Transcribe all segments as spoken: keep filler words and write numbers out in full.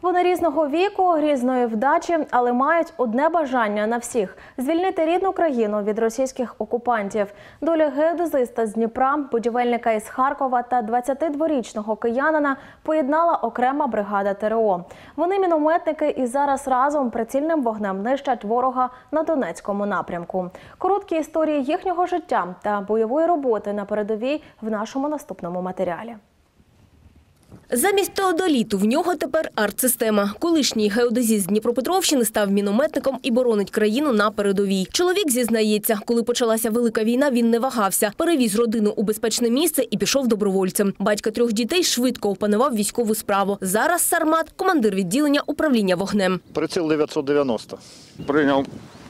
Вони різного віку, різної вдачі, але мають одне бажання на всіх – звільнити рідну країну від російських окупантів. Долю геодезиста з Дніпра, будівельника із Харкова та двадцятидворічного киянина поєднала окрема бригада ТрО. Вони мінометники і зараз разом прицільним вогнем нищать ворога на Донецькому напрямку. Короткі історії їхнього життя та бойової роботи на передовій в нашому наступному матеріалі. Замість теодоліту в нього тепер артсистема. Колишній геодезіст з Дніпропетровщини став мінометником і боронить країну на передовій. Чоловік зізнається, коли почалася Велика війна, він не вагався. Перевіз родину у безпечне місце і пішов добровольцем. Батько трьох дітей швидко опанував військову справу. Зараз Сармат – командир відділення управління вогнем. Приціл дев'ятсот дев'яносто. Прийняв.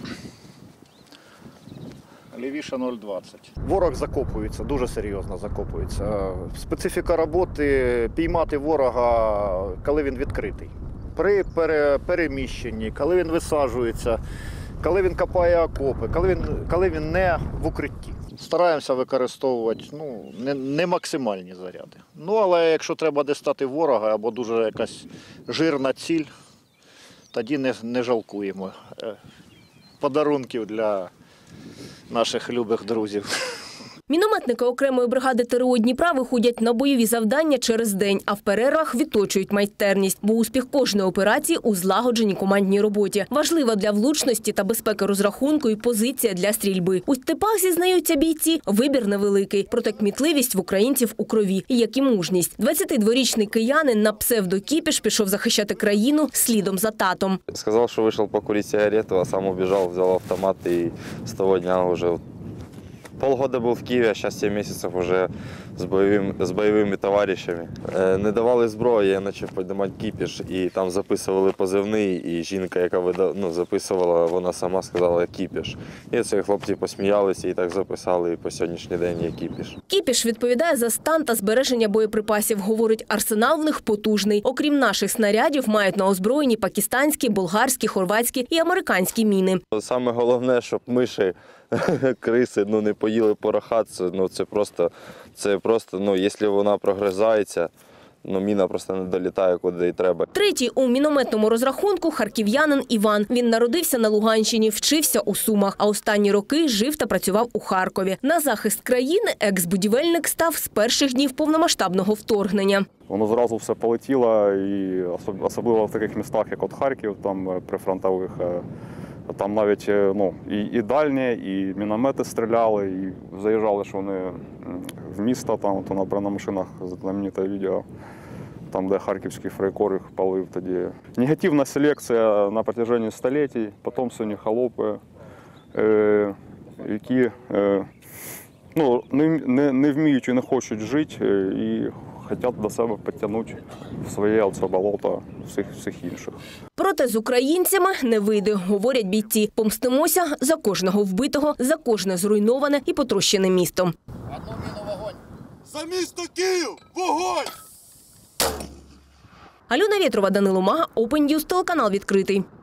Лівіше нуль двадцять. Ворог закопується, дуже серйозно закопується. Специфіка роботи – піймати ворога, коли він відкритий. При переміщенні, коли він висаджується, коли він копає окопи, коли він, коли він не в укритті. Стараємося використовувати ну, не, не максимальні заряди. Ну, але якщо треба дістати ворога або дуже якась жирна ціль, тоді не, не жалкуємо подарунків для наших любих друзів. Мінометники окремої бригади ТрО Дніпра виходять на бойові завдання через день, а в перервах відточують майстерність, бо успіх кожної операції у злагодженій командній роботі. Важлива для влучності та безпеки розрахунку і позиція для стрільби. У степах, зізнаються бійці, вибір невеликий, проте кмітливість в українців у крові, як і мужність. двадцятидворічний киянин на псевдо-Кіпіш пішов захищати країну слідом за татом. Сказав, що вийшов покурити сигарету, а сам убіжав, взяв автомат і з того дня вже... Полгода был в Киеве, а сейчас семь месяцев уже с, боевым, с боевыми товарищами. Е, не давали зброї, я почав піднімати Кіпіш, і там записували позивний, і жінка, яка вида, ну, записувала, вона сама сказала Кіпіш. І ці хлопці посміялися і так записали, і по сьогоднішній день є Кіпіш. Кіпіш відповідає за стан та збереження боєприпасів. Говорить, арсенал в них потужний. Окрім наших снарядів, мають на озброєнні пакистанські, болгарські, хорватські і американські міни. Саме головне, щоб миші, криси ну, не поїли пороха, це, ну, це просто, це просто ну, якщо вона прогризається, ну, міна просто не долітає, куди й треба. Третій у мінометному розрахунку – харків'янин Іван. Він народився на Луганщині, вчився у Сумах, а останні роки жив та працював у Харкові. На захист країни екс-будівельник став з перших днів повномасштабного вторгнення. Воно зразу все полетіло, і особливо в таких містах, як от Харків, там прифронтових. Там навіть ну, і, і дальні, і міномети стріляли, і заїжджали, що вони в місто, там, то на бронемашинах знамените відео, там, де харківський фрейкор їх палив тоді. Негативна селекція на протяжении століть, потомственні холопи, е, які е, ну, не, не, не вміють і не хочуть жити, і хочуть до себе підтягнути в своє оце болото всіх, всіх інших. Проте з українцями не вийде, говорять бійці. Помстимося за кожного вбитого, за кожне зруйноване і потрощене місто. Одну міну вогонь! За місто Київ! Вогонь! Альона Вєтрова, Данило Мага, Open News, телеканал «Відкритий».